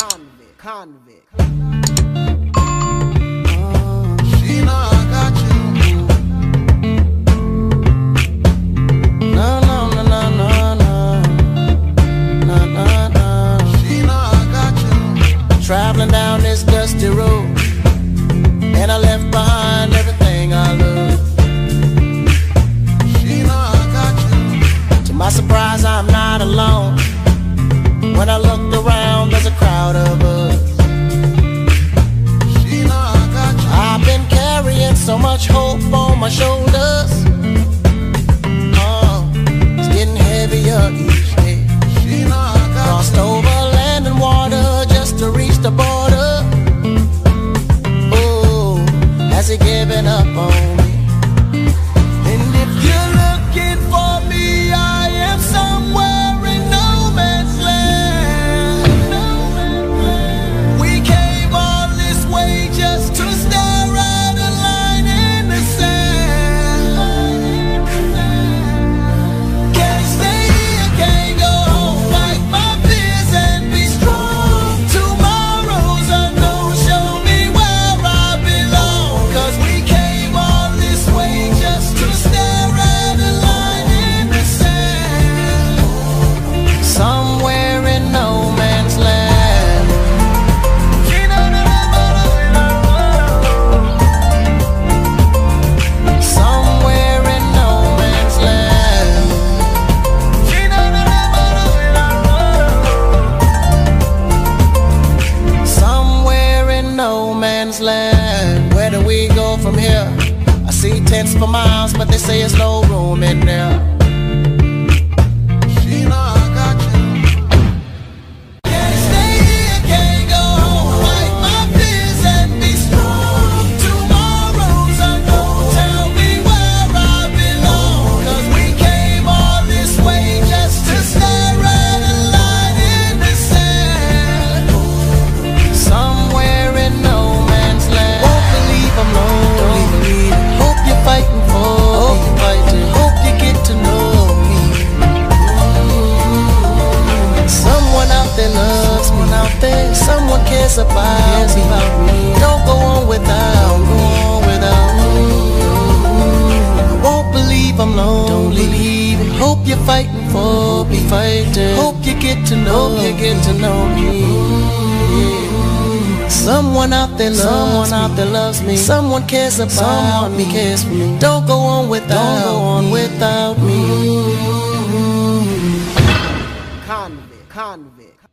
convict. Sheena, I got you. No, no, no, no, no, no. No, no, no. Sheena, I got you. Traveling down this dusty road, and I left behind everything I love. Sheena, I got you. To my surprise, I'm not alone. When I looked around, there's a crowd of us. Sheena, I got you. I've been carrying so much hope on my shoulders. It's getting heavier each day. Sheena, I got Crossed over land and water just to reach the border. Oh, has he given up on me? And if you're looking for me, I am somewhere in no man's land. We came all this way just to stare at a line in the sand. Can't stay here, can't go home, fight my fears and be strong. Tomorrow's unknown, show me where I belong. 'Cause we came all this way just to stare at a line in the sand. Somewhere in no man's land. Somewhere in no man's land. Somewhere in no man's land. Where do we go from here? I see tents for miles, but they say there's no room in there. Sheena, I got you. Can't stay here, can't go home, fight my fears and be strong. Tomorrow's unknown, tell me where I belong. 'Cause we came all this way just to stare at a line in the sand. Somewhere in no man's land. Won't believe I'm lonely. Hope you're fighting for me. Hope you get to know me. Someone out there loves me. Someone cares about me. Don't go on without me. I won't believe I'm lonely. Don't believe it. Hope you're fighting for me. Hope you get to know me. Someone out there loves me. Someone cares about me. Don't go on without me. Convict.